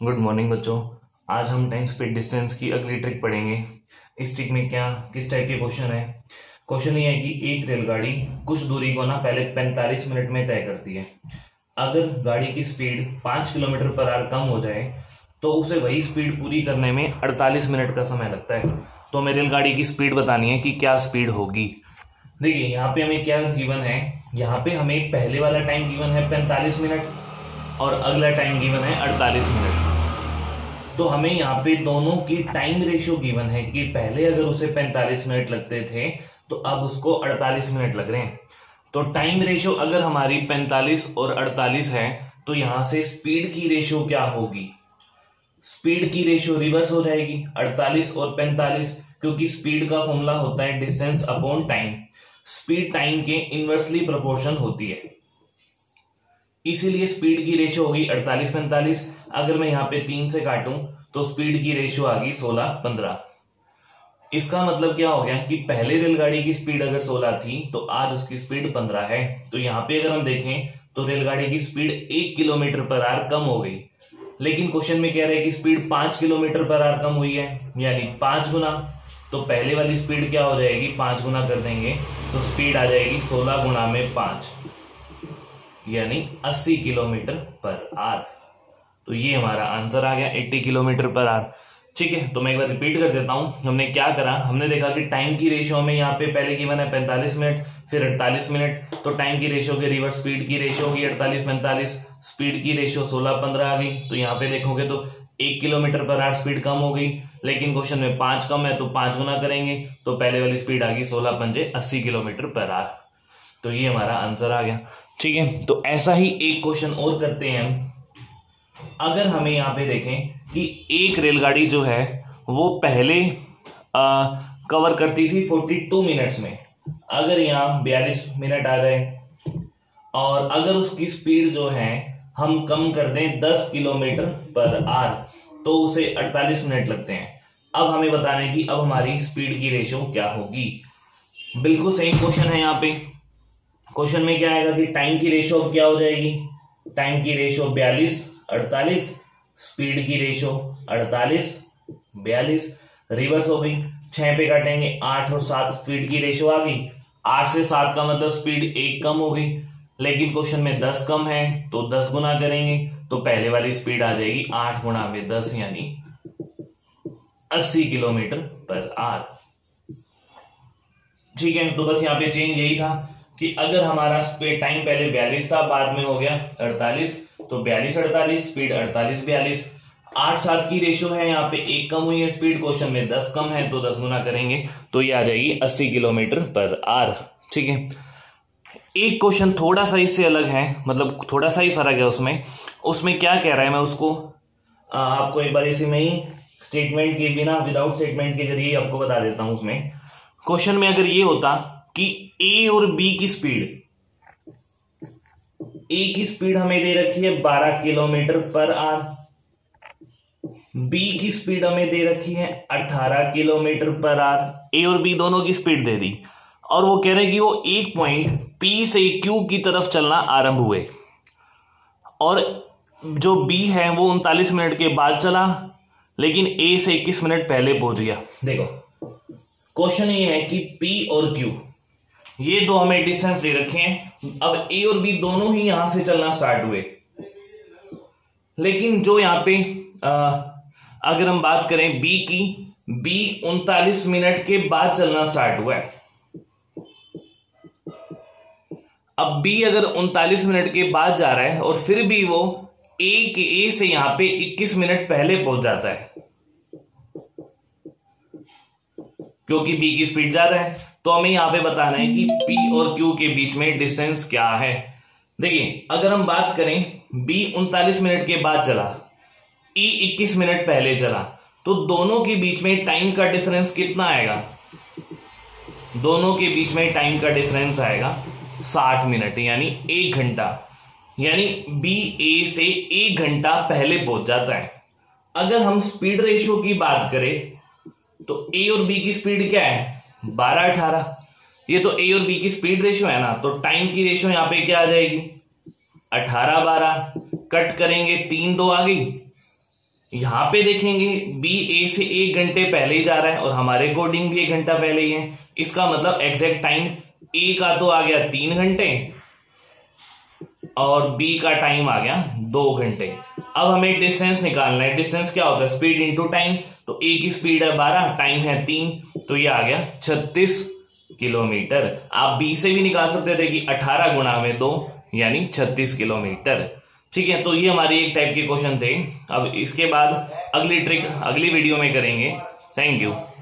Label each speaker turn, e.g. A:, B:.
A: Good morning बच्चों। आज हम टाइम स्पीड डिस्टेंस की अगली ट्रिक पढ़ेंगे। इस ट्रिक में किस टाइप के क्वेश्चन है। क्वेश्चन ये है कि एक रेलगाड़ी कुछ दूरी को पहले 45 मिनट में तय करती है। अगर गाड़ी की स्पीड 5 किलोमीटर पर आवर कम हो जाए तो उसे वही स्पीड पूरी करने में 48 मिनट का समय लगता है। तो हमें रेलगाड़ी की स्पीड बतानी है कि क्या स्पीड होगी। देखिए यहाँ पे हमें क्या गिवन है, यहाँ पे हमें पहले वाला टाइम गिवन है 45 मिनट और अगला टाइम गिवन है 48 मिनट। तो हमें यहाँ पे दोनों की टाइम रेशियो गिवन है कि पहले अगर उसे 45 मिनट लगते थे तो अब उसको 48 मिनट लग रहे हैं। तो टाइम रेशियो अगर हमारी 45 और 48 है तो यहां से स्पीड की रेशियो क्या होगी, स्पीड की रेशियो रिवर्स हो जाएगी 48 और 45, क्योंकि स्पीड का फॉर्मूला होता है distance upon time. Speed time के इनवर्सली प्रोपोर्शन होती है, इसीलिए स्पीड की रेशियो होगी 48-45। अगर मैं यहाँ पे 3 से काटूं तो स्पीड की रेशियो आ गई 16-15। इसका मतलब क्या हो गया कि पहले रेलगाड़ी की स्पीड अगर 16 थी तो आज उसकी स्पीड 15 है। तो यहाँ पे अगर हम देखें तो रेलगाड़ी की स्पीड 1 किलोमीटर पर आवर कम हो गई, लेकिन क्वेश्चन में कह रहे हैं कि स्पीड 5 किलोमीटर पर आवर कम हुई है, यानी 5 गुना। तो पहले वाली स्पीड क्या हो जाएगी, 5 गुना कर देंगे तो स्पीड आ जाएगी 16 गुना में 5, यानी 80 किलोमीटर पर आवर। तो ये हमारा आंसर आ गया 80 किलोमीटर पर आवर। ठीक है, तो मैं एक बार रिपीट कर देता हूं। हमने क्या करा, हमने देखा कि टाइम की रेशियो में यहाँ पे पहले गिवन है 45 मिनट फिर 48 मिनट। तो टाइम की रेशियो के रिवर्स स्पीड की रेशियो होगी 48-45, स्पीड की रेशियो 16-15 आ गई। तो यहाँ पे देखोगे तो 1 किलोमीटर पर आवर स्पीड कम हो गई, लेकिन क्वेश्चन में 5 कम है तो 5 गुना करेंगे तो पहले वाली स्पीड आ गई 16-5 80 किलोमीटर पर आवर। तो ये हमारा आंसर आ गया। ठीक है, तो ऐसा ही एक क्वेश्चन और करते हैं हम। अगर हमें यहाँ पे देखें कि एक रेलगाड़ी जो है वो पहले कवर करती थी 42 मिनट्स में, अगर यहाँ 42 मिनट आ गए और अगर उसकी स्पीड जो है हम कम कर दें 10 किलोमीटर पर आवर तो उसे 48 मिनट लगते हैं। अब हमें बताना है कि अब हमारी स्पीड की रेशियो क्या होगी। बिल्कुल सेम क्वेश्चन है। यहाँ पे क्वेश्चन में क्या आएगा कि टाइम की रेशियो अब क्या हो जाएगी, टाइम की रेशियो 42-48, स्पीड की रेशियो 48-42, रिवर्स हो गई। 6 पे काटेंगे 8 और 7, स्पीड की रेशियो आ गई 8 से 7 का मतलब स्पीड 1 कम हो गई, लेकिन क्वेश्चन में 10 कम है तो 10 गुना करेंगे तो पहले वाली स्पीड आ जाएगी 8 गुना में 10 यानी 80 किलोमीटर पर आवर। ठीक है, तो बस यहाँ पे चेंज यही था कि अगर हमारा टाइम पहले 42 था बाद में हो गया 48, तो 42-48 स्पीड 48-42, 8-7 की रेशियो है, यहाँ पे 1 कम हुई है स्पीड, क्वेश्चन में 10 कम है तो 10 गुना करेंगे तो ये आ जाएगी 80 किलोमीटर पर आवर। ठीक है, एक क्वेश्चन थोड़ा सा इससे अलग है, मतलब थोड़ा सा ही फर्क है उसमें। उसमें क्या कह रहा है, मैं उसको आपको एक बार इसी में ही स्टेटमेंट के बिना विदाउट स्टेटमेंट के जरिए आपको बता देता हूं। उसमें क्वेश्चन में अगर ये होता कि ए और बी की स्पीड, ए की स्पीड हमें दे रखी है 12 किलोमीटर पर आवर, बी की स्पीड हमें दे रखी है 18 किलोमीटर पर आवर। ए और बी दोनों की स्पीड दे दी और वो कह रहे हैं कि वो एक पॉइंट पी से क्यू की तरफ चलना आरंभ हुए और जो बी है वो 39 मिनट के बाद चला, लेकिन ए से 21 मिनट पहले पहुंच गया। देखो क्वेश्चन ये है कि पी और क्यू ये दो हमें डिस्टेंस दे रखे हैं। अब ए और बी दोनों ही यहां से चलना स्टार्ट हुए, लेकिन जो यहां पे अगर हम बात करें बी की, बी 39 मिनट के बाद चलना स्टार्ट हुआ है। अब बी अगर 39 मिनट के बाद जा रहा है और फिर भी वो ए से यहां पे 21 मिनट पहले पहुंच जाता है, क्योंकि बी की स्पीड ज्यादा है। तो हमें यहां पे बताना है कि पी और क्यू के बीच में डिस्टेंस क्या है। देखिए अगर हम बात करें बी 39 मिनट के बाद चला, ई 21 मिनट पहले चला, तो दोनों के बीच में टाइम का डिफरेंस कितना आएगा, दोनों के बीच में टाइम का डिफरेंस आएगा 60 मिनट यानी 1 घंटा, यानी बी ए से 1 घंटा पहले पहुंच जाता है। अगर हम स्पीड रेशियो की बात करें तो ए और बी की स्पीड क्या है 12-18, ये तो ए और बी की स्पीड रेशियो है ना, तो टाइम की रेशियो यहां पे क्या आ जाएगी 18-12, कट करेंगे 3 2 आ गई यहाँ पे देखेंगे बी ए से 1 घंटे पहले ही जा रहा है और हमारे अकॉर्डिंग भी 1 घंटा पहले ही है। इसका मतलब एग्जैक्ट टाइम ए का तो आ गया 3 घंटे और बी का टाइम आ गया 2 घंटे। अब हमें डिस्टेंस निकालना है। डिस्टेंस क्या होता है? Speed into time. तो ए की स्पीड है 12, टाइम है 3, तो ये आ गया 36 किलोमीटर। आप बी से भी निकाल सकते थे कि 18 गुणा में 2 यानी 36 किलोमीटर। ठीक है, तो ये हमारी एक टाइप के क्वेश्चन थे। अब इसके बाद अगली ट्रिक अगली वीडियो में करेंगे। Thank you.